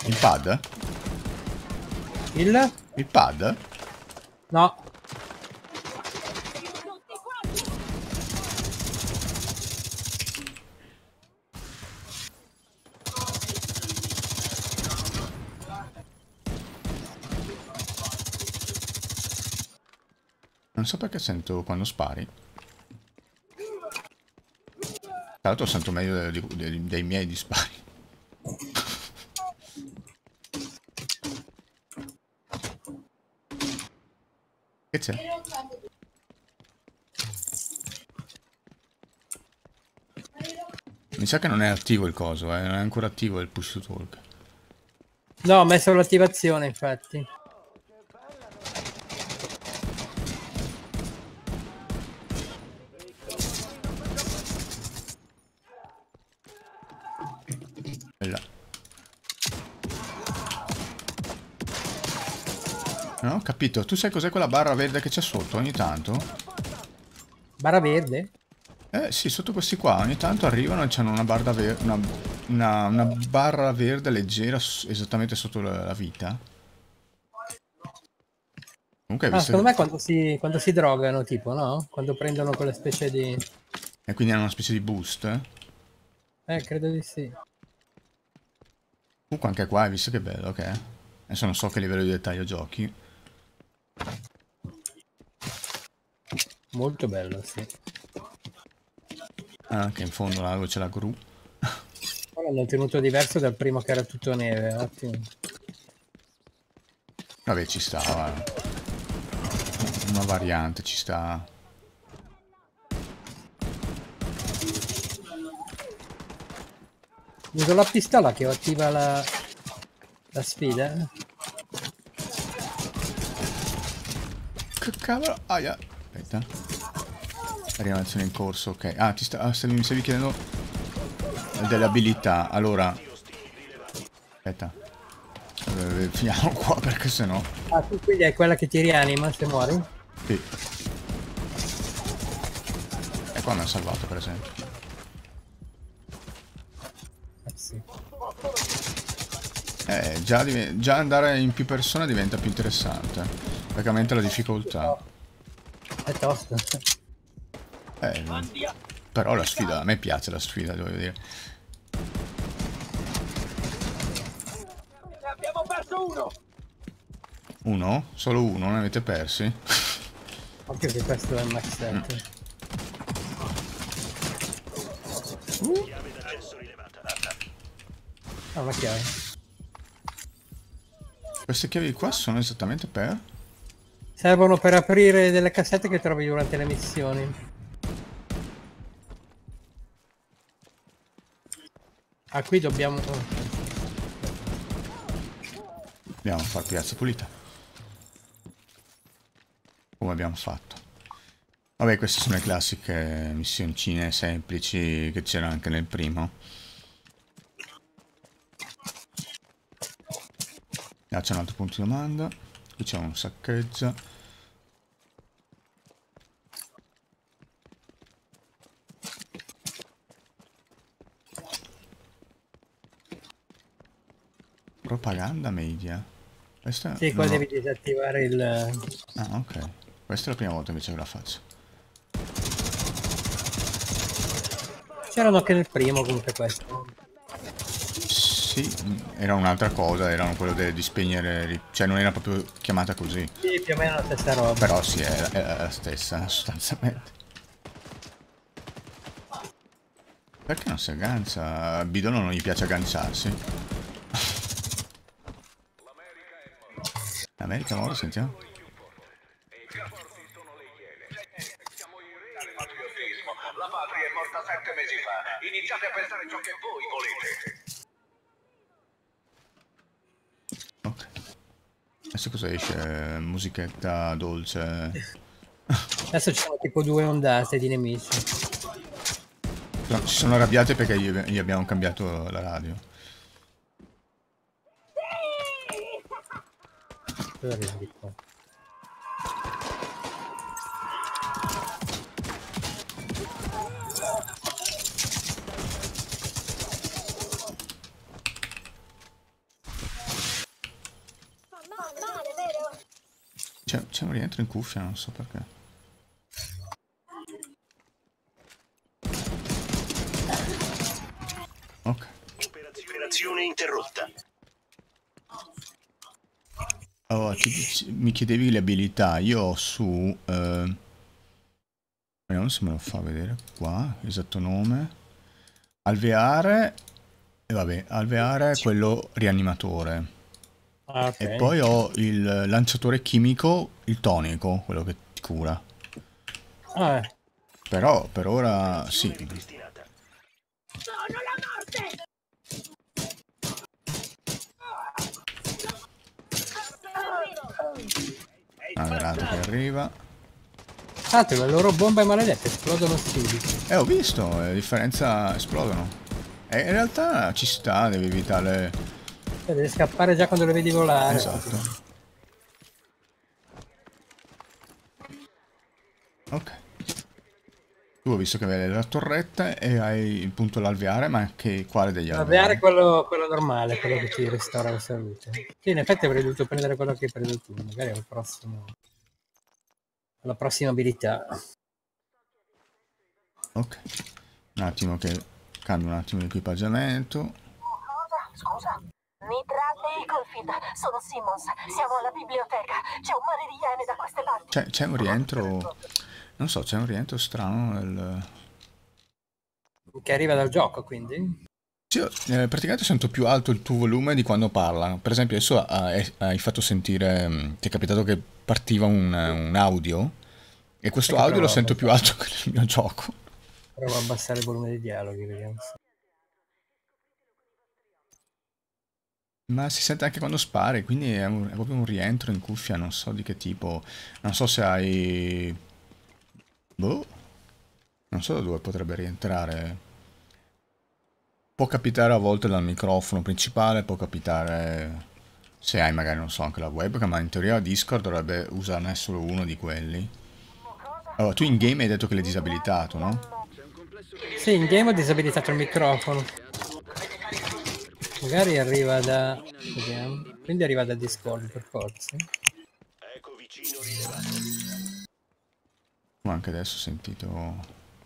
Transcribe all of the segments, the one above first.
Il pad? Il pad? No. Non so perché sento quando spari. Tra l'altro sento meglio dei miei dispari. Che c'è? Mi sa che non è attivo il coso, non è ancora attivo il push to talk. No, ho messo l'attivazione, infatti. Là. Non ho capito, tu sai cos'è quella barra verde che c'è sotto ogni tanto? Barra verde? Sì, sotto questi qua ogni tanto arrivano e c'hanno una barra verde, una barra verde leggera esattamente sotto la vita. Comunque hai visto secondo me quando si drogano, tipo, no? Quando prendono quelle specie di... E quindi hanno una specie di boost? Credo di sì. Comunque anche qua hai visto che bello che è. Adesso non so che livello di dettaglio giochi. Molto bello, sì. Anche in fondo là dove c'è la gru. Ora l'hanno tenuto diverso dal primo che era tutto neve, ottimo. Vabbè, ci sta, guarda. Una variante ci sta. Uso la pistola che attiva la sfida. Che cavolo? Aia. Aspetta. Animazione in corso, ok. Ah, mi stavi chiedendo delle abilità. Allora. Aspetta. Finiamo qua perché sennò. Ah, tu quindi è quella che ti rianima se muori? Sì. E qua mi ha salvato, per esempio. Sì. Già andare in più persone diventa più interessante. Perché aumenta la difficoltà. È tosto. Però la sfida, a me piace la sfida, devo dire. Ne abbiamo perso uno! Uno? Solo uno? Ne avete persi? Anche se questo è il max 7. Ah, ma chiave. Queste chiavi qua sono esattamente per? Servono per aprire delle cassette che trovi durante le missioni. Ah, qui dobbiamo... Dobbiamo fare piazza pulita. Come abbiamo fatto. Vabbè, queste sono le classiche missioncine semplici che c'erano anche nel primo. Là c'è un altro punto di domanda. Qui c'è un saccheggio. Propaganda media. Questa Sì, qua non devi disattivare il... Ah, ok. Questa è la prima volta invece che la faccio. C'erano anche nel primo comunque questo. Sì, era un'altra cosa, erano quello di spegnere, cioè non era proprio chiamata così. Sì, più o meno la stessa roba. Però sì, è la stessa, sostanzialmente. Perché non si aggancia? A Bidono non gli piace agganciarsi. L'America ora, sentiamo. La patria è morta 7 mesi fa. Iniziate a pensare ciò che voi volete. Ok. Adesso cosa esce? Musichetta dolce. Adesso ci sono tipo 2 ondate di nemici. No, si sono arrabbiate perché gli abbiamo cambiato la radio. Cosa arrivi qua? C'è un rientro in cuffia, non so perché. Ok. Operazione interrotta. Allora, mi chiedevi le abilità. Io ho su... vediamo se me lo fa vedere qua, esatto nome. Alveare... E vabbè, alveare è quello rianimatore. Ah, E ok. poi ho il lanciatore chimico, il tonico, quello che ti cura. Ah, Però per ora sì. Ripristinata. Avverato che arriva. tanto le loro bombe maledette esplodono subito. Ho visto, la differenza esplodono. E in realtà ci sta, devi evitare... Cioè, devi scappare già quando le vedi volare. Esatto. Ok. Tu ho visto che avevi la torretta e hai il punto l'alveare, ma quale degli L'alveare è alveari? quello normale, quello che ti restaura la salute. Sì, in effetti avrei dovuto prendere quello che hai preso tu, magari al prossimo, alla prossima abilità. Ok. Un attimo che cambio un attimo l'equipaggiamento. Cosa? Scusa? Nitrate e Colfield. Sono Simmons. Siamo alla biblioteca. C'è un mare di iene da queste parti. C'è un rientro... Non so, c'è un rientro strano nel... Che arriva dal gioco, quindi? Sì, praticamente sento più alto il tuo volume di quando parla. Per esempio, adesso hai fatto sentire, ti è capitato che partiva un audio e questo Sai che audio lo provo a sento più abbassare, alto che nel mio gioco. provo a abbassare il volume dei dialoghi, vediamo se... Ma si sente anche quando spari, quindi è proprio un rientro in cuffia, non so di che tipo. Non so se hai... Boh, non so da dove potrebbe rientrare. Può capitare a volte dal microfono principale, può capitare se hai magari, non so, anche la webcam, ma in teoria Discord dovrebbe usarne solo uno di quelli. Allora, tu in game hai detto che l'hai disabilitato, no? Sì, in game ho disabilitato il microfono. Magari arriva da... vediamo. Quindi arriva da Discord per forza. Eco vicino rilevato. Ma anche adesso ho sentito...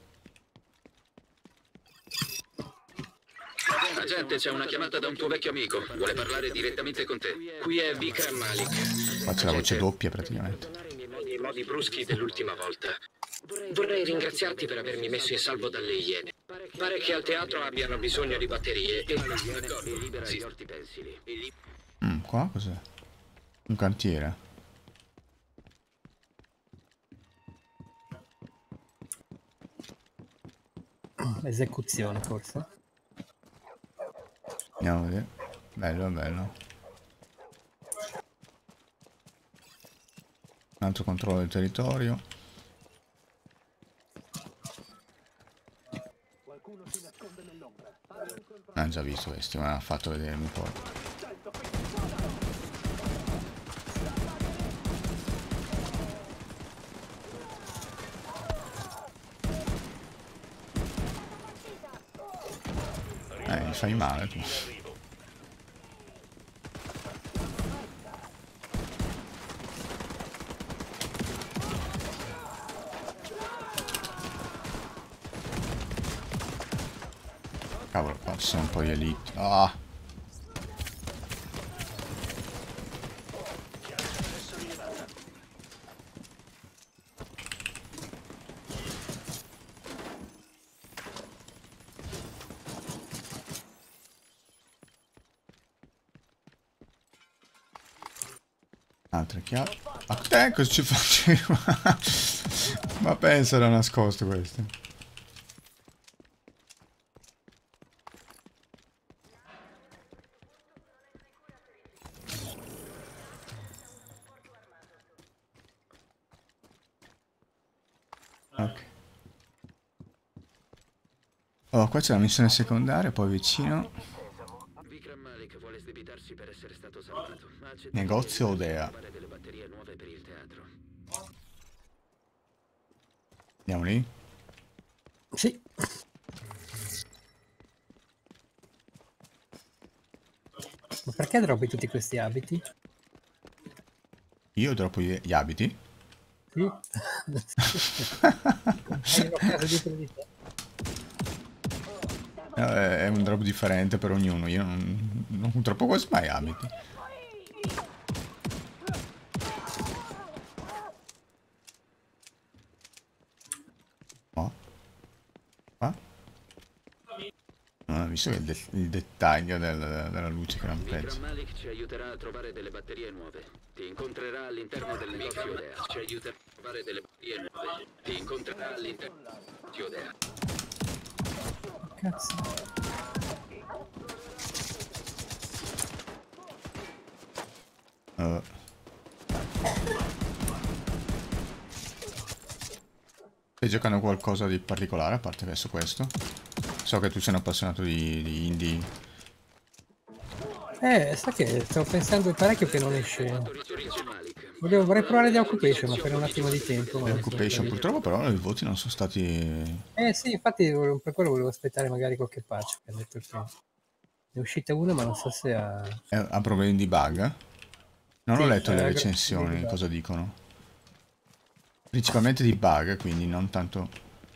Agente, c'è una chiamata da un tuo vecchio amico. Vuole parlare direttamente con te. Qui è Vikram Malik. Qua c'è la voce doppia praticamente. I modi bruschi dell'ultima volta. Vorrei ringraziarti per avermi messo in salvo dalle iene. Pare che al teatro abbiano bisogno di batterie e... D'accordo, sì. Qua cos'è? Un cantiere. Esecuzione, forse. Andiamo a vedere. Bello, bello. Un altro controllo del territorio. Ah, già visto questi, ma ha fatto vedermi poi. Mi fai male tu. Cavolo, qua ci sono un po' di elite. Ah! Altre chiavi. Ma te cosa ci faceva? Ma pensa, era nascosto questo. Ok. Oh, qua c'è la missione secondaria, poi vicino. Vikram Malik vuole sdebitarsi per essere stato salvato. Ma accetta Negozio Odea. delle batterie nuove per il teatro. Andiamo lì. Sì. Ma perché droppi tutti questi abiti? Io droppo gli abiti? Sì? Hai una casa dietro di te. È un drop differente per ognuno. Io non droppo quasi mai abiti. Oh. Qua? Non ho visto che il dettaglio della luce che lampeggia. Vikram Malik ci aiuterà a trovare delle batterie nuove. Ti incontrerà all'interno del negozio Odea. Ci aiuterà a trovare delle batterie nuove. Ti incontrerà all'interno del negozio Odea. Cazzo. Stai giocando qualcosa di particolare a parte adesso questo? So che tu sei un appassionato di indie. Sai che stavo pensando parecchio che non esce. Vorrei provare The Occupation, ma per un attimo di tempo. The Occupation purtroppo però i voti non sono stati... Sì, infatti per quello volevo aspettare magari qualche patch, che ha detto che è uscita una, ma non so se ha problemi di bug? Non Sì, ho letto le ha recensioni, problemi di bug. cosa dicono. Principalmente di bug, quindi non tanto...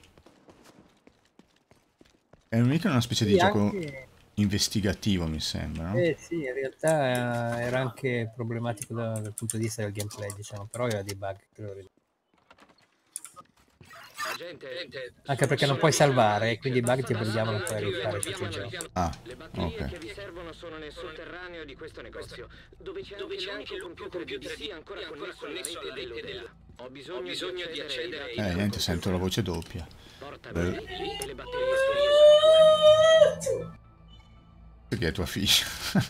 È mica una specie di Sì, gioco anche- investigativo, mi sembra, no? sì, in realtà era anche problematico dal punto di vista del gameplay, diciamo, però aveva dei bug. Agente, Anche perché non puoi salvare, e quindi i bug ti obbligavano poi a rifare tutto il gioco. Ah, Le batterie che ok. vi servono sono nel sotterraneo di questo negozio, dove c'è anche l'unico computer BBC ancora connesso alla rete dell'Odea. Ho bisogno di accedere ai Niente, sento la voce doppia. portabili e le batterie sono Perché è tua figlia?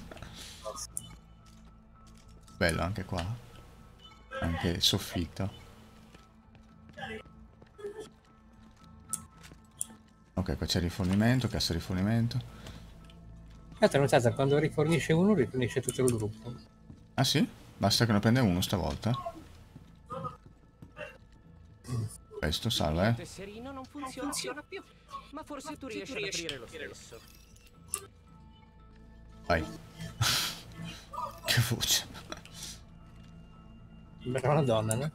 Bello anche qua. Anche il soffitto. Ok, qua c'è il rifornimento, cassa rifornimento. Ho notato, quando rifornisce uno, rifornisce tutto il gruppo. Ah sì? Basta che ne prenda uno stavolta. Questo salva, Il tesserino non funziona più, ma forse tu riesci ad aprire lo stesso. Vai. Che voce. Sembra una donna, no?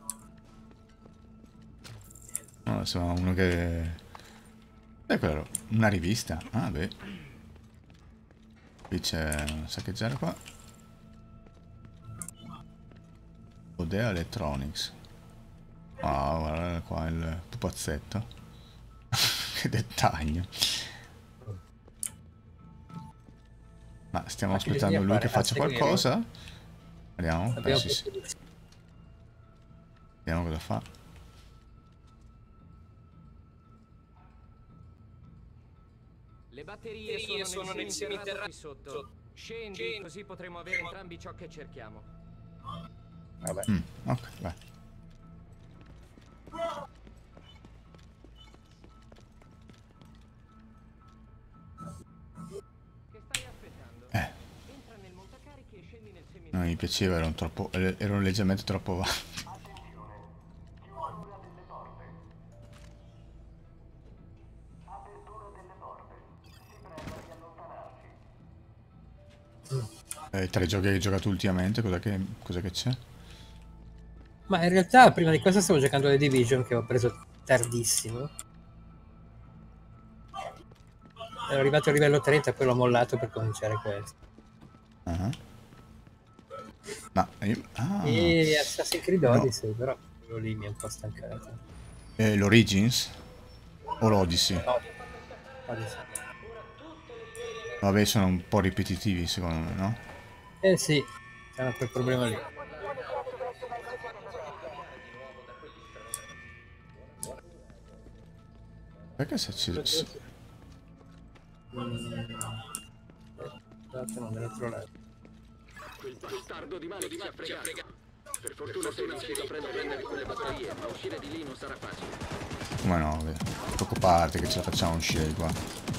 No, sembra uno che... quello, una rivista. Ah, beh. Qui c'è un saccheggiare qua. Odea Electronics. Wow, guarda qua il pupazzetto. Che dettaglio. Ma stiamo Ma che aspettando bisogna lui che fare? faccia Seguire? qualcosa? Vediamo. Abbiamo Sì, sì. Vediamo cosa fa. Le batterie sono nel seminterrato qui sotto. Scendi, così potremo avere entrambi ciò che cerchiamo. Vabbè. Ok, vai. Che stai aspettando? Eh, Entra nel montacarichi e scendi nel non seminterrato. mi piaceva, ero leggermente troppo avanti. Tra i giochi che hai giocato ultimamente, cos'è che c'è? Ma in realtà prima di questo stavo giocando alle Division, che ho preso tardissimo. Ero arrivato al livello 30 e poi l'ho mollato per cominciare questo. Ah. Ma io... Ah, E Assassin's Creed No. Odyssey, però quello lì mi è un po' stancato. l'Origins? O l'Odyssey? Odyssey. Vabbè, sono un po' ripetitivi secondo me, no? Sì, c'è quel problema lì. Perché se ci... Non dall'altro lato. quel bastardo di male che ci ha fregato. Per fortuna sei riuscito a prendere quelle batterie, ma uscire di lì non sarà facile. Come no, vabbè. Preoccupate che ce la facciamo uscire di qua.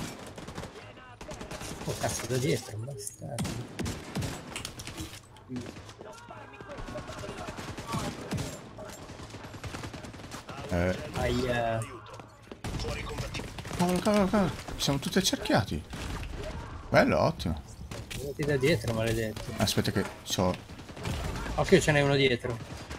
Oh cazzo, da dietro, bastardo. Aia. Cavolo. Siamo tutti accerchiati. Bello, ottimo. Venuti da dietro, maledetto. Aspetta che c'ho... Occhio, ce n'è uno dietro.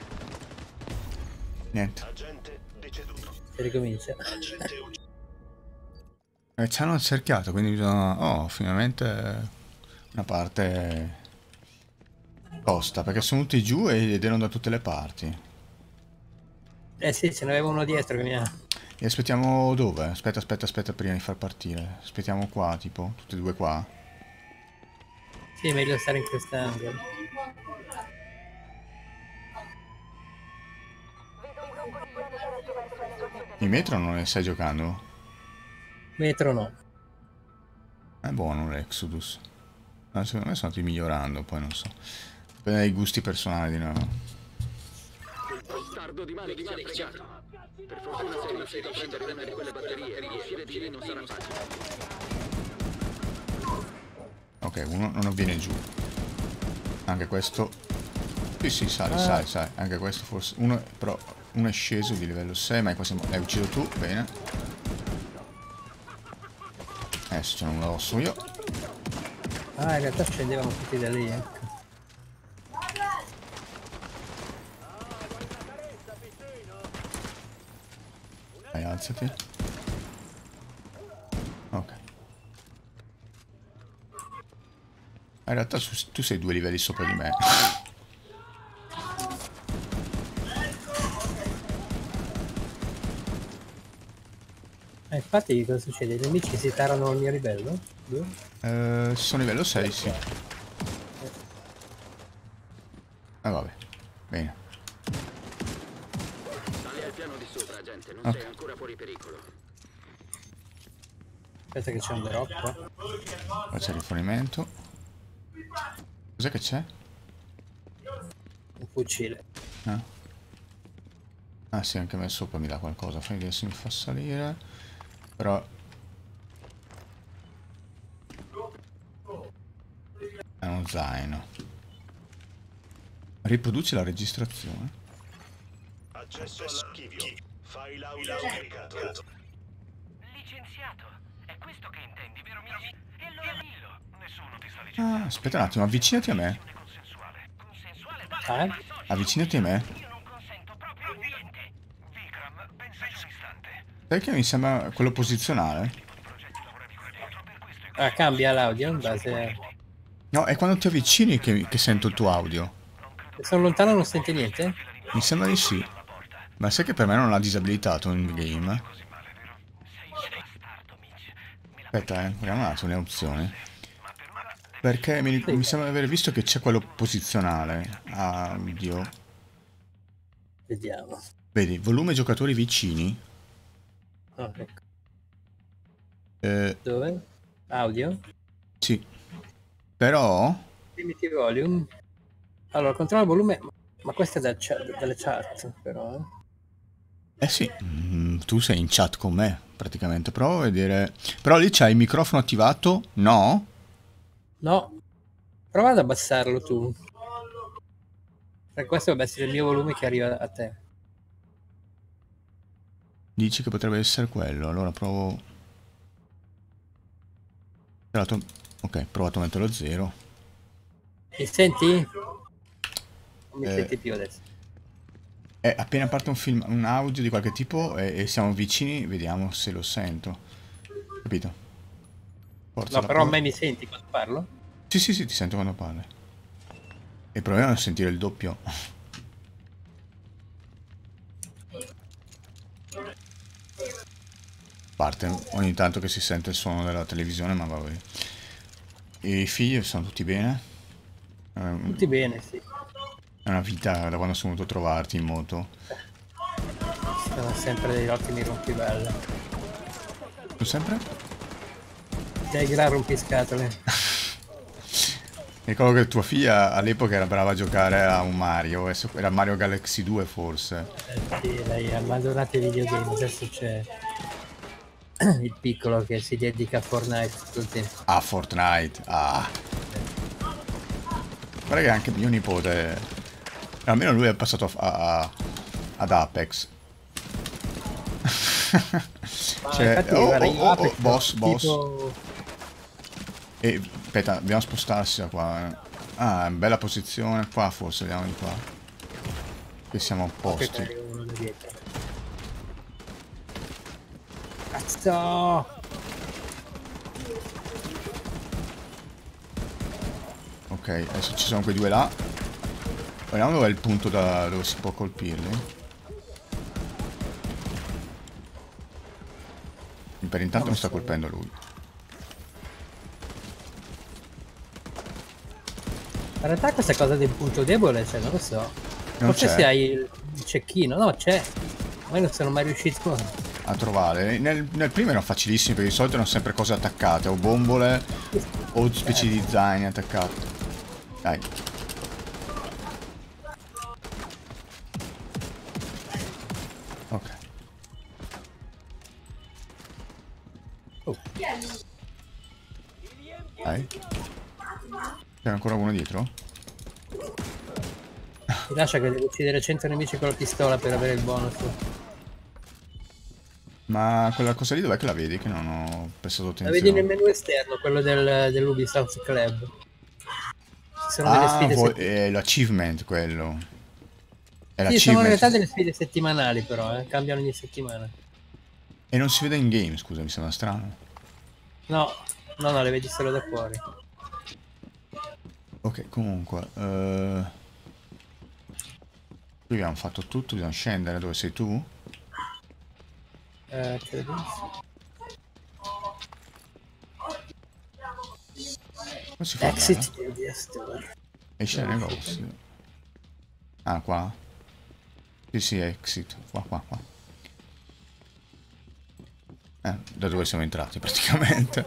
Niente. Agente deceduto. Si ricomincia. Agente ucciso. Ci hanno cerchiato, quindi bisogna... Oh, finalmente una parte tosta, perché sono tutti giù ed erano da tutte le parti. Eh sì, ce n'aveva uno dietro che mi ha... E aspettiamo dove? Aspetta prima di far partire. Aspettiamo qua, tipo, tutti e due qua. Sì, è meglio stare in quest'angolo. In metro non ne stai giocando? Metro no. È buono l'Exodus. Ma secondo me sono andati migliorando, poi non so. Dipende dai gusti personali di nuovo. Il bastardo di Malik si è applicato. Per fortuna sei riuscito a prendere una di quelle batterie e uscire di lì non sarà facile. Ok, uno non viene giù. Anche questo... Sì, sale. Anche questo forse... Però uno è sceso di livello 6, ma l'hai ucciso tu, bene. Adesso ce ne lo so io. Ah, in realtà scendevano tutti da lì, ecco. Dai, alzati. Ok. In realtà tu sei 2 livelli sopra di me. Infatti cosa succede? I nemici si tarano al mio livello? Sono livello 6, sì. Vabbè, bene. Sali al piano di sopra, gente, non sei ancora fuori pericolo. Aspetta che c'è un drop qua. Qua c'è il rifornimento. Cos'è che c'è? Un fucile. Ah sì, anche a me sopra mi dà qualcosa. Fai vedere se mi fa salire. Però... è uno zaino. Riproduci la registrazione. Accesso all'archivio. File audio scaricato. Licenziato. È questo che intendi, vero mio? E allora dillo. Nessuno ti sta licenziando. Ah, aspetta un attimo, avvicinati a me. Consensuale. Consensuale? Avvicinati a me. Io non consento proprio niente. Vikram, pensaci un istante. Sai che mi sembra quello posizionale? Ah, cambia l'audio in base a... No, è quando ti avvicini che sento il tuo audio. Se sono lontano non senti niente? Mi sembra di sì. Ma sai che per me non l'ha disabilitato in game? Aspetta, vediamo un attimo le opzioni. Perché mi sembra di aver visto che c'è quello posizionale. Ah, oddio. Vediamo. Vedi, volume giocatori vicini. Oh, ecco. Eh, Dove? Audio? sì. Però... Limiti volume. Allora, controlla il volume. Ma questo è dalle chat, però. Eh sì, tu sei in chat con me, praticamente. Provo a vedere... Però lì c'hai il microfono attivato? No? No. Prova ad abbassarlo tu. Perché questo dovrebbe essere il mio volume che arriva a te. Dici che potrebbe essere quello, allora provo... Ok, provato a metterlo a 0. Mi senti? Non mi senti più adesso. Appena parte un audio di qualche tipo e siamo vicini, vediamo se lo sento. Capito? Forza No, però a me mi senti quando parlo? Sì, ti sento quando parli. E proviamo a sentire il doppio. Parte ogni tanto che si sente il suono della televisione, ma va bene. E i figli sono tutti bene? Tutti bene, sì. È una vita da quando sono venuto a trovarti in moto. Sono sempre degli ottimi rompiballe. Tu sempre? Dei gran rompiscatole. Ricordo che tua figlia all'epoca era brava a giocare a un Mario, era Mario Galaxy 2 forse. Sì, lei ha abbandonato i videogame, adesso c'è il piccolo che si dedica a Fortnite tutto il tempo. Ah, Fortnite, ah. Guarda che anche mio nipote, almeno lui è passato ad Apex. Cioè, infatti, boss. tipo... E aspetta, dobbiamo spostarsi da qua. Ah, è una bella posizione. Qua forse, andiamo di qua. Che siamo opposti. dietro. Cazzo! Ok, adesso ci sono quei due là. Vediamo dove è il punto dove si può colpirli. Per intanto mi sta colpendo lui. In realtà questa cosa del punto debole, cioè, non lo so. Non Forse c'è. se hai il cecchino, no, c'è. Ma io non sono mai riuscito A trovare. Nel primo erano facilissimi perché di solito erano sempre cose attaccate, o bombole o specie di zaini attaccate. Dai. Ok. Oh. Dai. C'è ancora uno dietro? Ti lascia che devo uccidere 100 nemici con la pistola per avere il bonus. Ma quella cosa lì dov'è che la vedi? Che non ho prestato La attenzione. vedi nel menu esterno, quello dell'Ubisoft Club. Ci sono delle sfide settimanali. l'achievement quello. È Sì, sono in realtà l'achievement. delle sfide settimanali però, cambiano ogni settimana. E non si vede in game, scusa, mi sembra strano. No, no, le vedi solo da fuori. Ok, comunque. Qui abbiamo fatto tutto, bisogna scendere. Dove sei tu? Credo. Come si fa? Exit Media Store. Esce dal negozio. Ah, qua? Sì, sì, exit. Qua. Da dove siamo entrati praticamente.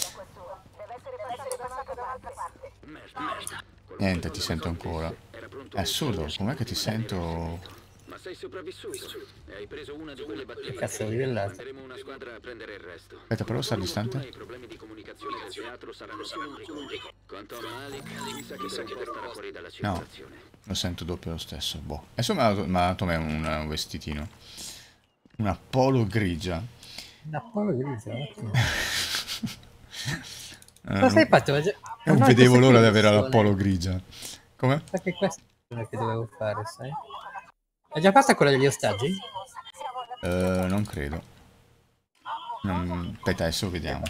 Niente, ti sento ancora. È assurdo, com'è che ti sento? Ma sei sopravvissuto. E hai preso una di quelle batterie. Che cazzo, livellato? Manderemo una squadra a prendere il resto. Aspetta, però sta I distante? problemi di comunicazione del teatro saranno solo un ricordo. Quanto a Malik, mi sa che starà fuori dalla No, circolazione. lo sento doppio lo stesso. Boh. Adesso mi ha dato a me un vestitino. Una polo grigia. Una polo grigia, ottimo. Cosa sei fatto? Non No, vedevo questa l'ora di qui avere la missione. polo grigia. Come? Perché questa è quella che dovevo fare, sai? È già fatta quella degli ostaggi? Non credo. Aspetta, adesso vediamo.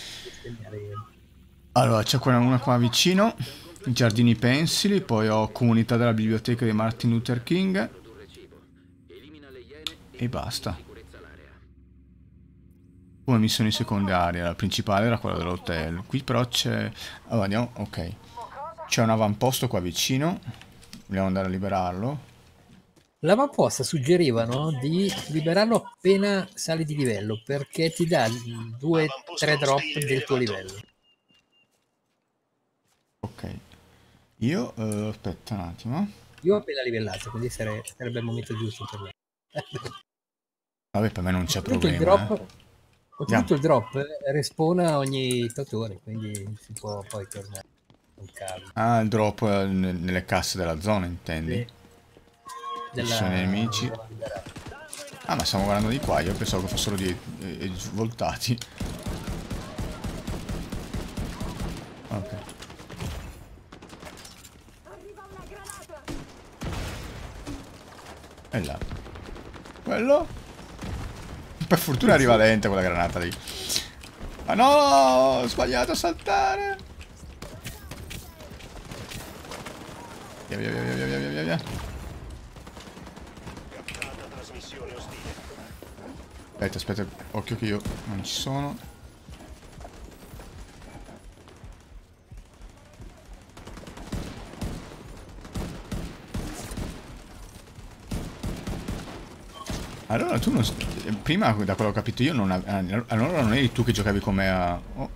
Allora, c'è una qua vicino. Giardini pensili. Poi ho comunità della biblioteca di Martin Luther King. E basta. Come missioni secondarie. La principale era quella dell'hotel. Qui però c'è... Allora, andiamo... Ok. C'è un avamposto qua vicino. Vogliamo andare a liberarlo. L'avamposta suggerivano di liberarlo appena sali di livello, perché ti dà 2-3 drop del tuo livello. Ok. Io... aspetta un attimo. Io ho appena livellato, quindi sarebbe il momento giusto per me. Vabbè, per me non c'è Oltretutto il problema. drop, oltretutto il drop respawna ogni 8 ore, quindi si può poi tornare con calma. Ah, il drop nelle casse della zona, intendi? Ci sono i nemici. Ah, ma stiamo guardando di qua, io pensavo che fossero svoltati. Ok. E là. Quello? Per fortuna arriva lenta quella granata lì. Ma no! Ho sbagliato a saltare! Via. Trasmissione ostile. Aspetta, occhio che io non ci sono. Allora tu non... Prima, da quello che ho capito io, allora non eri tu che giocavi come a... Oh.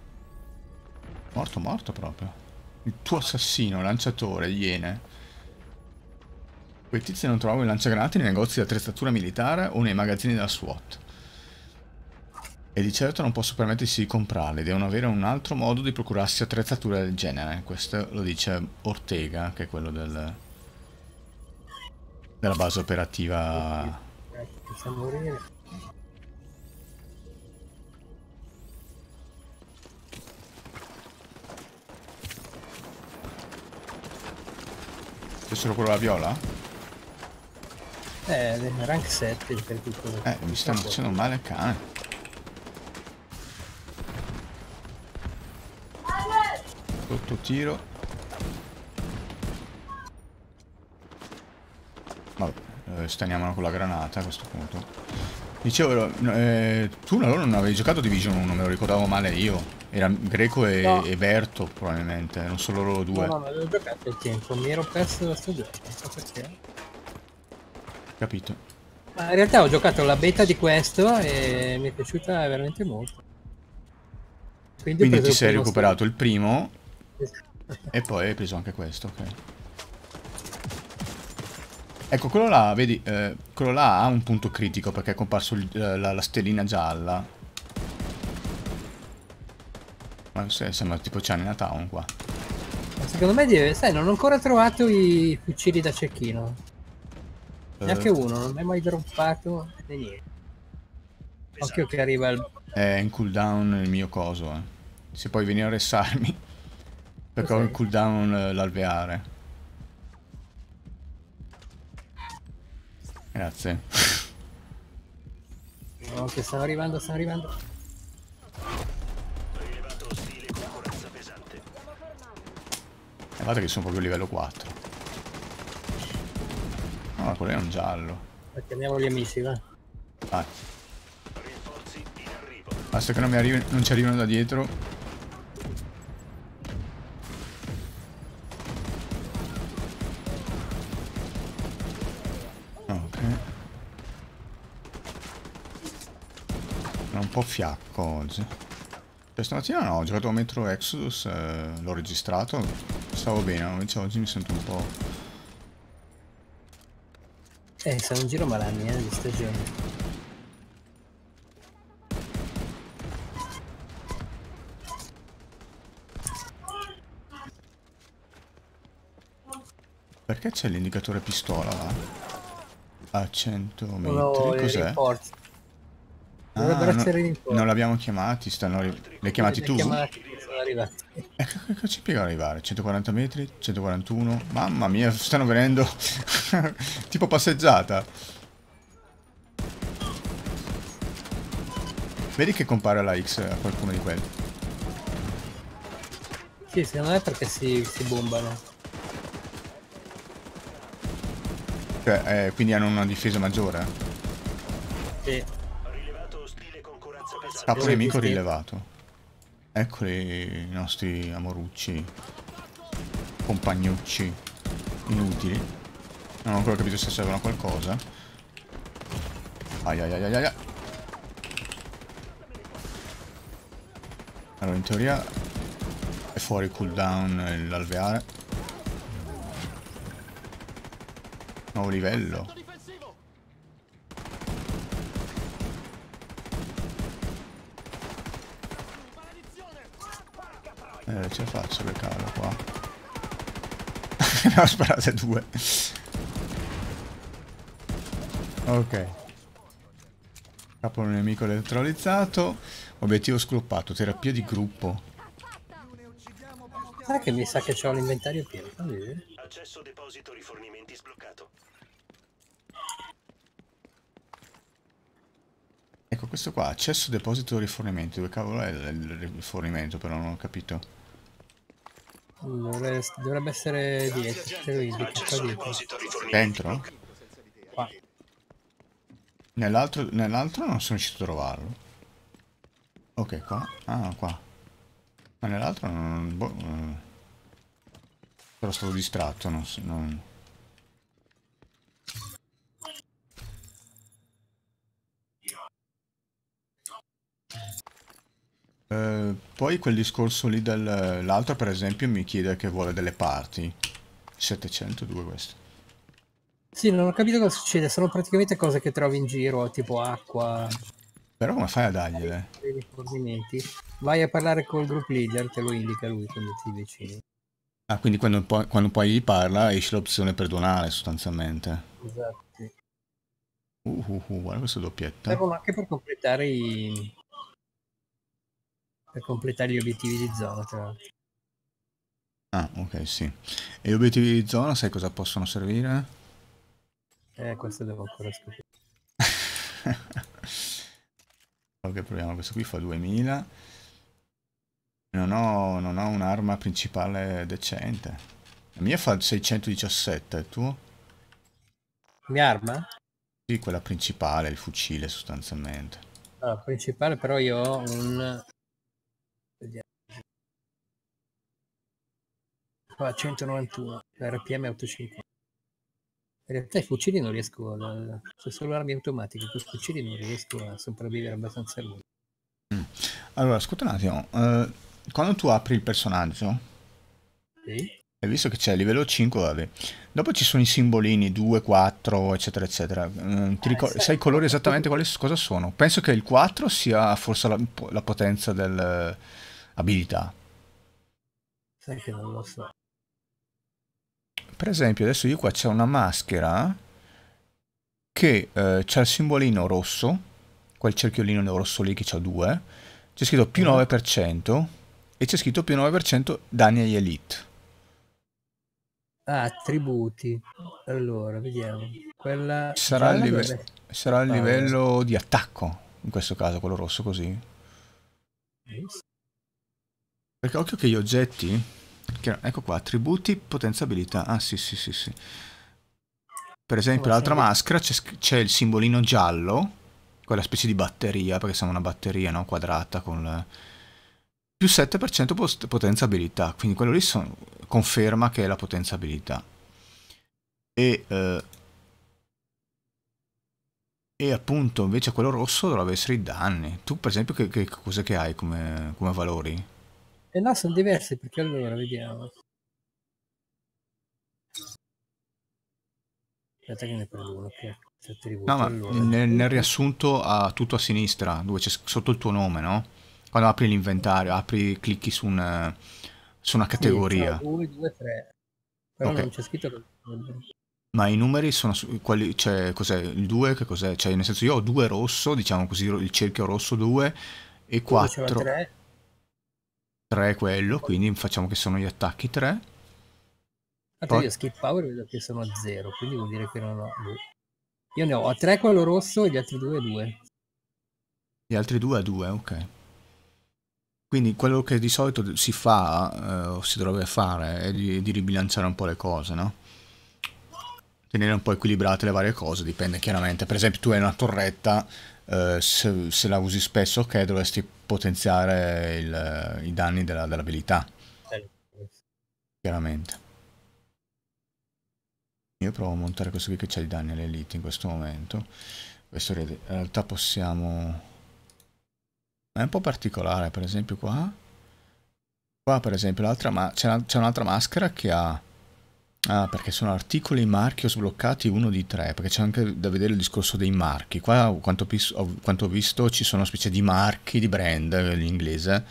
Morto proprio. Il tuo assassino, lanciatore, iene. Quei tizi non trovavo i lanciagranate nei negozi di attrezzatura militare o nei magazzini della SWAT. E di certo non posso permettersi di comprarli, devono avere un altro modo di procurarsi attrezzature del genere. Questo lo dice Ortega, che è quello della base operativa... Possiamo morire. C'è solo quello la viola? Rank 7 per tutto. Mi stanno facendo male il cane. Sotto tiro. Vabbè, staniamo con la granata a questo punto. Dicevo, tu allora non avevi giocato Division 1, me lo ricordavo male io. Era Greco e Berto probabilmente, non solo loro due. No, avevo giocato il tempo, mi ero perso la stagione, non so perché. Capito. Ma in realtà ho giocato la beta di questo e mi è piaciuta veramente molto. Quindi Quindi ho preso ti sei il primo recuperato il primo Esatto. e poi hai preso anche questo, ok. Ecco, quello là, vedi, quello là ha un punto critico perché è comparso la stellina gialla. Ma sembra tipo Chinatown qua. Ma secondo me, sai, non ho ancora trovato i fucili da cecchino. Neanche uno, non mi è mai droppato né niente. Occhio che arriva il... È in cooldown il mio coso, eh. Se puoi venire a ressarmi. Perché ho il cooldown l'alveare. Grazie. No, che stanno arrivando, stanno arrivando. Rilevato ostile concorrenza pesante. Guardate che sono proprio livello 4. No, quello è un giallo. Chiamiamo gli amici, va. Vai. Rinforzi in arrivo. Basta che non ci arrivino da dietro. Ok. È un po' fiacco oggi. Cioè, stamattina no, ho giocato a Metro Exodus, l'ho registrato, stavo bene, invece oggi mi sento un po'... Sono un giro malanni, di stagione. Perché c'è l'indicatore pistola là? A 100 metri, Sono i cos'è? rinforzi. Dovrebbero essere rinforzi. Non l'abbiamo chiamati, li hai chiamati tu? Sono arrivati. Che ci piega arrivare? 140 metri? 141? Mamma mia, stanno venendo tipo passeggiata. Vedi che compare la X a qualcuno di quelli? Sì, secondo me è perché si bombano. Cioè, quindi hanno una difesa maggiore? Sì. Rilevato ostile concorrenza pesante. Capo nemico rilevato. Eccoli i nostri amorucci, compagnucci inutili. Non ho ancora capito se servono a qualcosa. Ai ai ai ai ai. Allora, in teoria è fuori cooldown l'alveare. Nuovo livello. Ce la faccio per cavolo qua. Ne ho sparate due. Ok. Capo nemico neutralizzato. Obiettivo sviluppato. Terapia di gruppo. Sai che mi sa che ho l'inventario pieno. Fammi vedere. Accesso deposito rifornimenti sbloccato. Ecco questo qua. Accesso deposito rifornimento. Dove cavolo è il rifornimento? Però non ho capito. Dovrebbe essere dietro. Te lo indico qua dietro. Dentro? Qua. Nell'altro non sono riuscito a trovarlo. Ok, qua. Ah, qua. Ma nell'altro non... Boh, però stavo distratto, non... Poi quel discorso lì dell'altro, per esempio, mi chiede che vuole delle parti. 702 questo. Sì, non ho capito cosa succede. Sono praticamente cose che trovi in giro, tipo acqua, Però come fai a dargliele? dei rifornimenti. Vai a parlare col group leader, te lo indica lui quando ti vicini. Ah, quindi quando poi gli parla esce l'opzione per donare, sostanzialmente. Esatto. Sì. Guarda questa doppietta. Servono anche per completare gli obiettivi di zona, tra l'altro. Ah, ok, sì. E gli obiettivi di zona, sai cosa possono servire? Questo devo ancora scoprire. Ok, proviamo, questo qui fa 2000. Non ho un'arma principale decente. La mia fa 617, il tuo? Mia arma? Sì, quella principale, il fucile sostanzialmente. Allora, principale, però io ho un... Vediamo. Qua 191, RPM 850. In realtà i fucili non riesco a... Sono solo armi automatiche, con i fucili non riesco a sopravvivere abbastanza a lungo. Allora, ascolta un attimo. Quando tu apri il personaggio, Sì? hai visto che c'è livello 5, vabbè. Dopo ci sono i simbolini 2, 4, eccetera, eccetera. Sai i colori esattamente cosa sono? Penso che il 4 sia forse la potenza dell'abilità. Sai che non lo so. Per esempio, adesso io qua c'è una maschera che c'ha il simbolino rosso, quel cerchiolino rosso lì che c'ha 2, c'è scritto più 9% e c'è scritto più 9% danni agli elite. Ah, attributi. Allora, vediamo. Quella Sarà gialla il dovrebbe- livello di attacco, in questo caso, quello rosso così. Perché occhio che gli oggetti, ecco qua, attributi, potenza abilità. Ah sì sì sì sì. Per esempio Ma l'altra sembra- maschera c'è il simbolino giallo, quella specie di batteria, perché siamo una batteria, no? Quadrata con più 7% potenza abilità, quindi quello lì conferma che è la potenza abilità. E appunto invece quello rosso dovrebbe essere i danni. Tu per esempio che cos'è che hai come valori? no, sono diversi perché allora, vediamo. Aspetta che ne prendo uno che c'è attributi. No, ma Allora, nel riassunto tutto a sinistra, dove c'è sotto il tuo nome, no? Quando apri l'inventario, clicchi su una categoria. 2, 2, 3. Però Ok, non c'è scritto... ma i numeri sono quelli, cioè, cos'è? Il 2 che cos'è? Cioè, nel senso io ho 2 rosso, diciamo così, il cerchio rosso 2 e 4, 3. 3 quello, quindi facciamo che sono gli attacchi 3. Poi Io skip power vedo che sono a 0, quindi vuol dire che non ho... Io ne ho 3 quello rosso e gli altri 2 2. gli altri 2 a 2, ok. Quindi quello che di solito si fa, o si dovrebbe fare, è di ribilanciare un po' le cose, no? Tenere un po' equilibrate le varie cose, dipende chiaramente. Per esempio tu hai una torretta, se la usi spesso, ok, dovresti potenziare i danni dell'abilità, chiaramente. Io provo a montare questo qui che c'ha i danni alle elite in questo momento. Questo in realtà possiamo... È un po' particolare, per esempio qua. Qua per esempio c'è un'altra maschera che ha... Ah, perché sono articoli marchi o sbloccati 1 di 3, perché c'è anche da vedere il discorso dei marchi. Qua, quanto ho visto, ci sono una specie di marchi, di brand in inglese,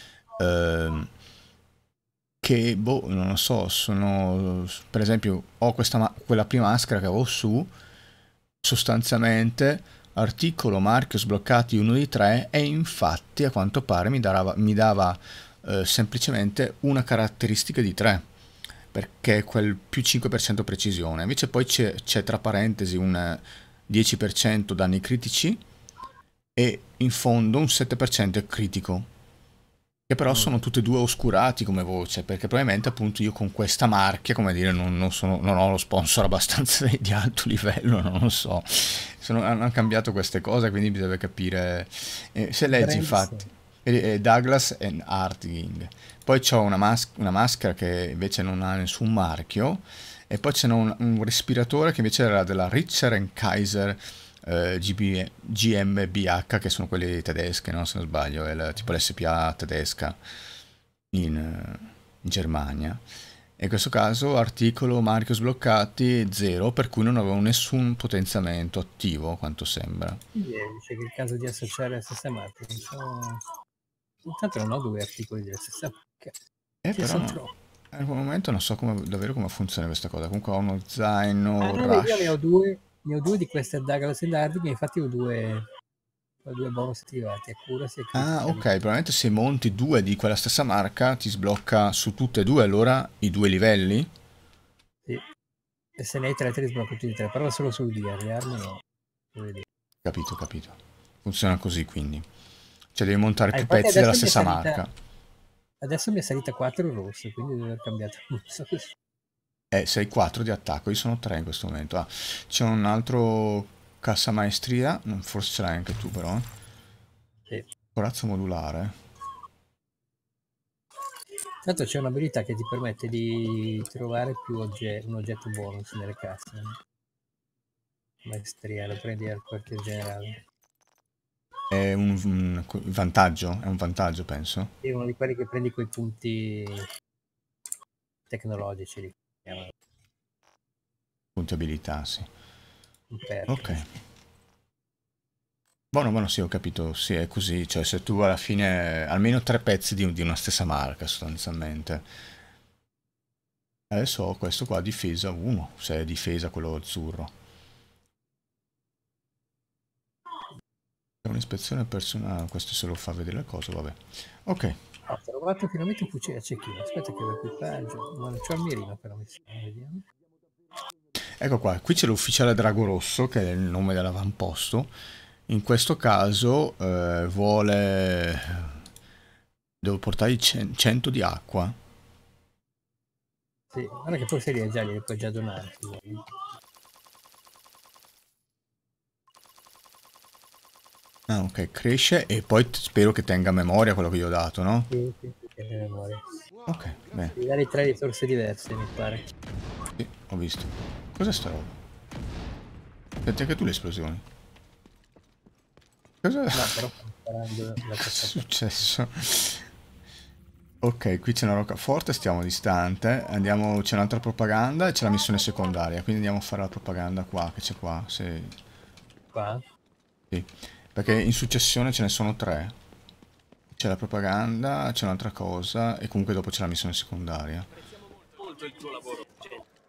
che, boh, non lo so, sono... Per esempio, ho quella prima maschera che avevo su, sostanzialmente, articolo marchio sbloccati 1 di 3, e infatti a quanto pare mi dava semplicemente una caratteristica di 3. Perché è quel più 5% precisione. Invece poi c'è tra parentesi un 10% danni critici e in fondo un 7% critico, che però sono tutti e due oscurati come voce, perché probabilmente appunto io con questa marchia, come dire, non ho lo sponsor abbastanza di alto livello, non lo so, hanno cambiato queste cose, quindi bisogna capire. Se leggi infatti Douglas and Harding, poi c'ho una maschera che invece non ha nessun marchio, e poi c'è un respiratore che invece era della Richter Kaiser GmbH, che sono quelli tedesche, no? Se non sbaglio, è tipo l'SPA tedesca in Germania. E in questo caso articolo marchio sbloccati 0, per cui non avevo nessun potenziamento attivo, quanto sembra. Dice che è il caso di associare la stessa marca. Intanto non ho 2 articoli della stessa marca. Però al momento non so davvero come funziona questa cosa. Comunque ho uno zaino Rush. Io ne ho due di queste Douglas and Harding, infatti ho due bonus attivati, accuracy e Ah, ok, probabilmente se monti 2 di quella stessa marca ti sblocca su tutte e due allora i 2 livelli? Sì. E se ne hai 3 te li sblocco tutti e 3, parla solo sul dia, le armi no. Vedi. Capito, capito. Funziona così quindi. Cioè devi montare più infatti pezzi della adesso mi è stessa salita- marca. Adesso mi è salita 4 rosse, quindi devo aver cambiato. Non so così. Sei 4 di attacco, io sono 3 in questo momento. Ah, c'è un altro cassa maestria, forse ce l'hai anche tu però. Sì. Corazza modulare. Tanto c'è un'abilità che ti permette di trovare più un oggetto bonus nelle casse. Maestria, lo prendi al quartier generale. È un vantaggio, è un vantaggio penso. È uno di quelli che prendi quei punti tecnologici. Li chiamano. Punti abilità, sì. Un perk. Ok. Buono, sì, ho capito, sì, è così, cioè se tu alla fine almeno 3 pezzi di una stessa marca sostanzialmente. Adesso ho questo qua, difesa 1, se è difesa quello azzurro. È un'ispezione personale, questo se lo fa vedere le cose, vabbè. Ok, Ho trovato finalmente un fucile a cecchino. Aspetta che ho l'equipaggio. Ma non c'ho il mirino però, mi sa. Vediamo. ecco qua, qui c'è l'ufficiale Drago Rosso, che è il nome dell'avamposto. In questo caso devo portargli 100 di acqua. Sì, guarda che poi se li hai già, li puoi già donare. Se vuoi. Ah, ok, cresce e poi spero che tenga a memoria quello che gli ho dato, no? Sì, che memoria. Ok, bene. Devi dare 3 risorse diverse, mi pare. Sì, ho visto. Cos'è sta roba? Senti anche tu le esplosioni. Cosa No, però sto sparando la è cazzata. successo? Ok, qui c'è una roccaforte, stiamo distante. Andiamo, c'è un'altra propaganda e c'è la missione secondaria. Quindi andiamo a fare la propaganda qua, che c'è qua. Sì. Qua? Sì. Perché in successione ce ne sono 3. C'è la propaganda, c'è un'altra cosa e comunque dopo c'è la missione secondaria. Molto il tuo lavoro.